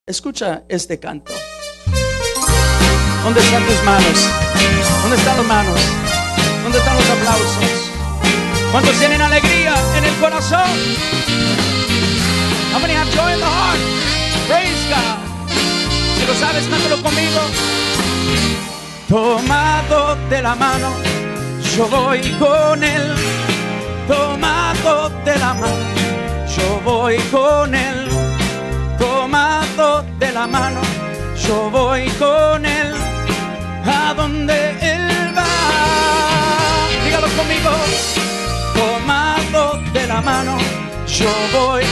Escucha este canto. ¿Dónde están tus manos? ¿Dónde están las manos? ¿Dónde están los aplausos? ¿Cuántos tienen alegría en el corazón? How many have joy in the heart? Praise God. Si lo sabes, cántalo conmigo. Tomado de la mano, yo voy con él. Tomado de la mano, yo voy con él. Tomado de la mano, yo voy con él. A donde él va, dígalo conmigo. Tomado de la mano, yo voy.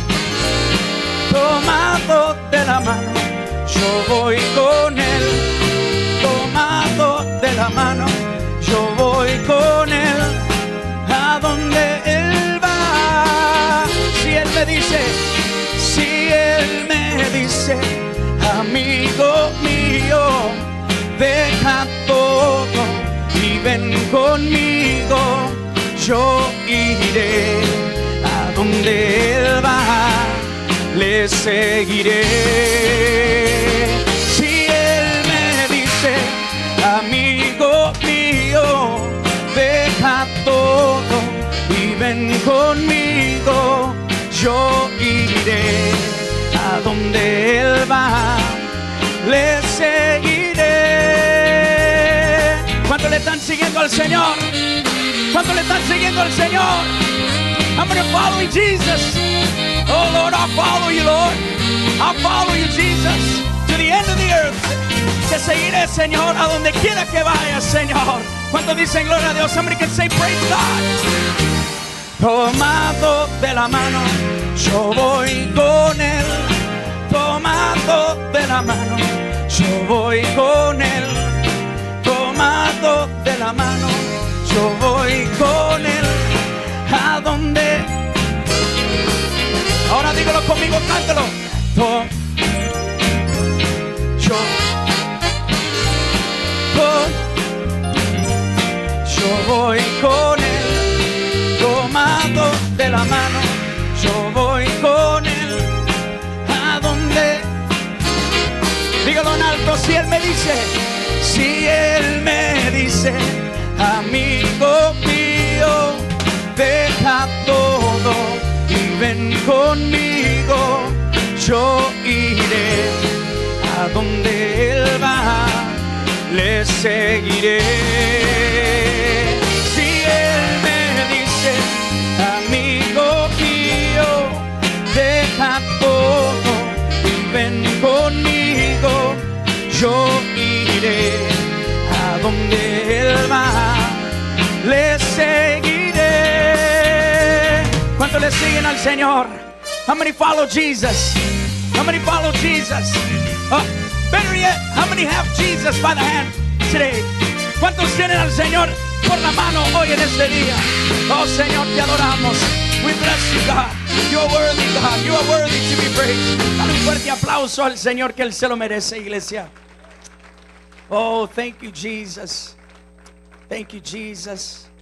Tomado de la mano, yo voy con él. Tomado de la mano, yo voy con él. A donde él va. Si él me dice, si él me dice, amigo mío, deja todo y ven conmigo. Yo iré a donde él va, le seguiré. Si él me dice, amigo mío, deja todo y ven conmigo. Yo iré a donde él va, le seguiré. ¿Cuántos le están siguiendo al Señor? ¿Cuántos le están siguiendo al Señor? I'm going to follow you, Jesus. Oh Lord, I'll follow you, Lord. I'll follow you, Jesus, to the end of the earth. Te seguiré, Señor, a donde quiera que vayas, Señor. ¿Cuántos dicen gloria a Dios? Somebody can say praise God. Tomado de la mano, yo voy con él. Tomado de la mano, yo voy con él. Tomado de la mano, yo voy con él. ¿A dónde? Ahora dígalo conmigo, cántalo. Yo voy con él. Tomado de la mano, yo voy con él. ¿A dónde? Dígalo en alto. Si él me dice, si él me dice, amigo mío, deja todo y ven conmigo. Yo iré a donde él va, le seguiré. Si él me dice, amigo mío, deja todo y ven conmigo. Yo iré a donde él va, le seguiré. ¿Cuántos le siguen al Señor? How many follow Jesus? How many follow Jesus? Better yet, how many have Jesus by the hand today? ¿Cuántos tienen al Señor por la mano hoy en este día? Oh Señor, te adoramos. We bless you, God. You are worthy, God. You are worthy to be praised. Dale un fuerte aplauso al Señor, que Él se lo merece, iglesia. Oh, thank you, Jesus. Thank you, Jesus.